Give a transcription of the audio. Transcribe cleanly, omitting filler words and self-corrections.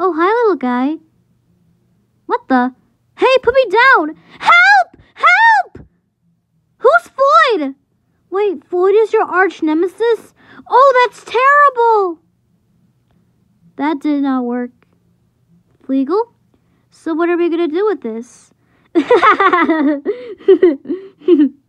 Oh, hi, little guy. What the? Hey, put me down! Help! Help! Who's Floyd? Wait, Floyd is your arch nemesis? Oh, that's terrible! That did not work. Fleagle? So what are we gonna do with this?